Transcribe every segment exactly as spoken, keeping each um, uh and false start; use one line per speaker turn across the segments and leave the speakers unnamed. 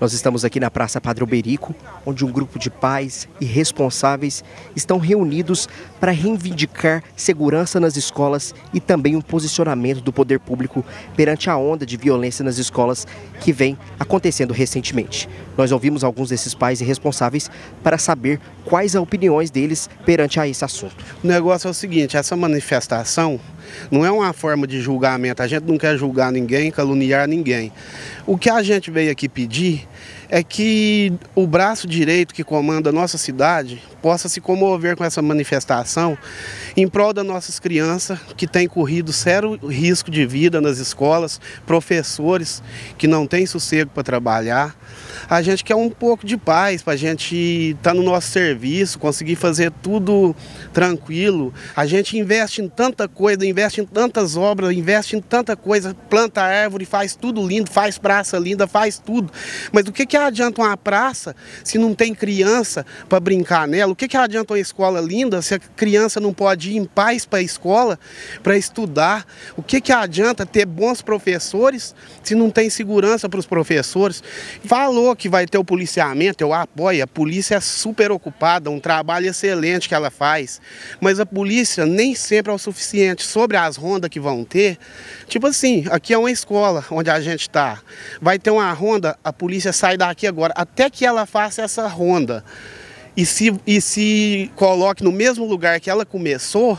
Nós estamos aqui na Praça Padre Alberico, onde um grupo de pais e responsáveis estão reunidos para reivindicar segurança nas escolas e também um posicionamento do poder público perante a onda de violência nas escolas que vem acontecendo recentemente. Nós ouvimos alguns desses pais e responsáveis para saber quais as opiniões deles perante a esse assunto.
O negócio é o seguinte, essa manifestação não é uma forma de julgamento, a gente não quer julgar ninguém, caluniar ninguém. O que a gente veio aqui pedir é que o braço direito que comanda a nossa cidade possa se comover com essa manifestação em prol das nossas crianças que têm corrido sério risco de vida nas escolas, professores que não têm sossego para trabalhar. A gente quer um pouco de paz para a gente estar no nosso serviço, conseguir fazer tudo tranquilo. A gente investe em tanta coisa, investe em tantas obras, investe em tanta coisa, planta árvore, faz tudo lindo, faz praça linda, faz tudo. Mas o que, que adianta uma praça se não tem criança para brincar nela? O que, que adianta uma escola linda se a criança não pode ir em paz para a escola, para estudar? O que, que adianta ter bons professores se não tem segurança para os professores? Falou que vai ter o policiamento, eu apoio, a polícia é super ocupada, um trabalho excelente que ela faz, mas a polícia nem sempre é o suficiente. Sobre as rondas que vão ter, tipo assim, aqui é uma escola onde a gente está, vai ter uma ronda, a polícia sai daqui agora, até que ela faça essa ronda e se, e se coloque no mesmo lugar que ela começou,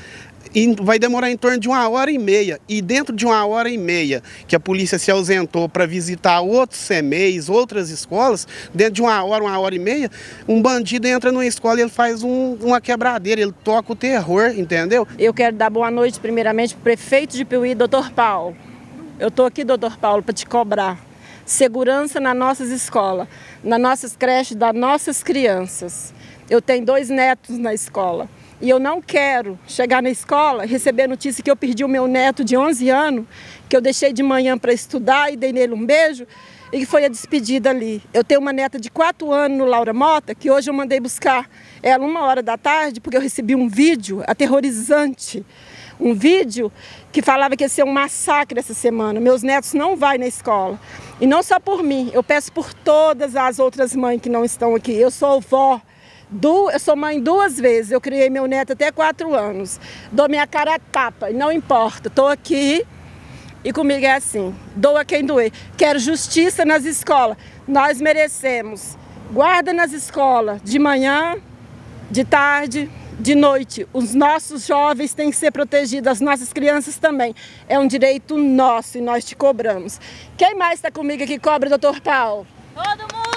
e vai demorar em torno de uma hora e meia. E dentro de uma hora e meia que a polícia se ausentou para visitar outros C M E Is, outras escolas, dentro de uma hora, uma hora e meia, um bandido entra numa escola e ele faz um, uma quebradeira, ele toca o terror, entendeu?
Eu quero dar boa noite primeiramente para o prefeito de Piuí, doutor Paulo. Eu estou aqui, doutor Paulo, para te cobrar segurança nas nossas escolas, nas nossas creches, das nossas crianças. Eu tenho dois netos na escola. E eu não quero chegar na escola e receber notícia que eu perdi o meu neto de onze anos, que eu deixei de manhã para estudar e dei nele um beijo, e que foi a despedida ali. Eu tenho uma neta de quatro anos no Laura Mota, que hoje eu mandei buscar ela uma hora da tarde, porque eu recebi um vídeo aterrorizante. Um vídeo que falava que ia ser um massacre essa semana. Meus netos não vão na escola. E não só por mim, eu peço por todas as outras mães que não estão aqui. Eu sou vó. Du, eu sou mãe duas vezes, eu criei meu neto até quatro anos. Dou minha cara a tapa, não importa, estou aqui e comigo é assim, dou a quem doer. Quero justiça nas escolas, nós merecemos. Guarda nas escolas, de manhã, de tarde, de noite. Os nossos jovens têm que ser protegidos, as nossas crianças também. É um direito nosso e nós te cobramos. Quem mais está comigo aqui cobra, doutor Paulo?
Todo mundo!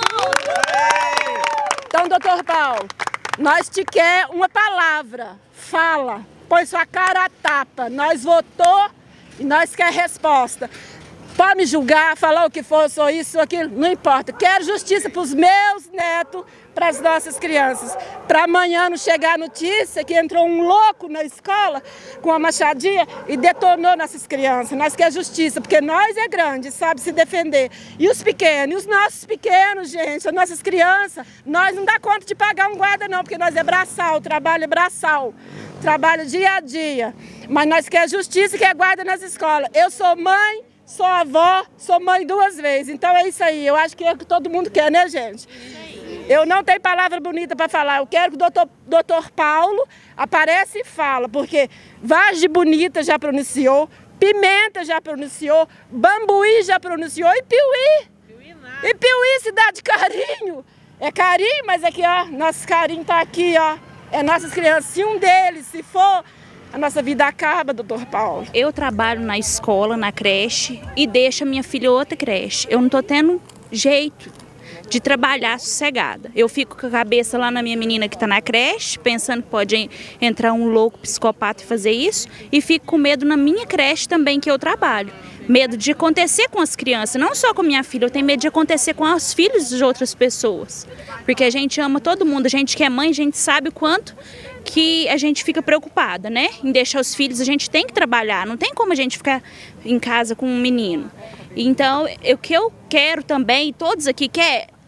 Então, doutor Paulo, nós te quer uma palavra, fala, põe sua cara a tapa, nós votou e nós quer resposta. Pode me julgar, falar o que for, sou isso, sou aquilo, não importa. Quero justiça para os meus netos, para as nossas crianças. Para amanhã não chegar a notícia que entrou um louco na escola com uma machadinha e detonou nossas crianças. Nós queremos justiça, porque nós é grande, sabe se defender. E os pequenos, e os nossos pequenos, gente, as nossas crianças, nós não dá conta de pagar um guarda não, porque nós é braçal, o trabalho é braçal. Trabalho dia a dia. Mas nós queremos justiça e quer guarda nas escolas. Eu sou mãe, sou avó, sou mãe duas vezes. Então é isso aí. Eu acho que é o que todo mundo quer, né, gente? Eu não tenho palavra bonita para falar. Eu quero que o doutor, doutor Paulo apareça e fala, porque Vaz de Bonita já pronunciou, Pimenta já pronunciou, Bambuí já pronunciou e Piuí. Piuí e Piuí, cidade de carinho. É carinho, mas aqui, ó, nosso carinho tá aqui, ó. É nossas crianças. Se um deles, se for, a nossa vida acaba, doutor Paulo.
Eu trabalho na escola, na creche, e deixo a minha filha outra creche. Eu não tô tendo jeito de trabalhar sossegada. Eu fico com a cabeça lá na minha menina que está na creche, pensando que pode entrar um louco psicopata e fazer isso, e fico com medo na minha creche também que eu trabalho. Medo de acontecer com as crianças, não só com minha filha, eu tenho medo de acontecer com os filhos de outras pessoas. Porque a gente ama todo mundo, a gente que é mãe, a gente sabe o quanto que a gente fica preocupada, né? Em deixar os filhos, a gente tem que trabalhar, não tem como a gente ficar em casa com um menino. Então, o que eu quero também, todos aqui querem,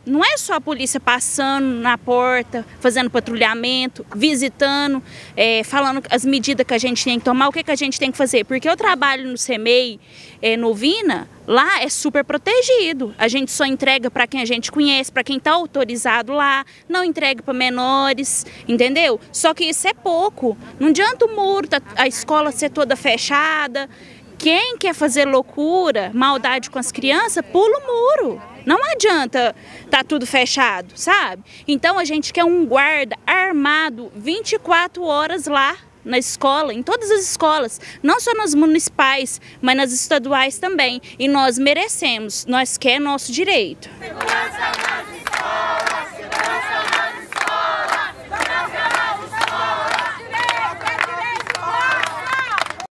não é só a polícia passando na porta, fazendo patrulhamento, visitando, é, falando as medidas que a gente tem que tomar, o que, que a gente tem que fazer. Porque eu trabalho no CEMEI, é, no Vina, lá é super protegido. A gente só entrega para quem a gente conhece, para quem está autorizado lá, não entrega para menores, entendeu? Só que isso é pouco. Não adianta o muro, a escola ser toda fechada. Quem quer fazer loucura, maldade com as crianças, pula o muro. Não adianta tá tudo fechado, sabe? Então a gente quer um guarda armado vinte e quatro horas lá na escola, em todas as escolas, não só nas municipais, mas nas estaduais também. E nós merecemos, nós quer nosso direito.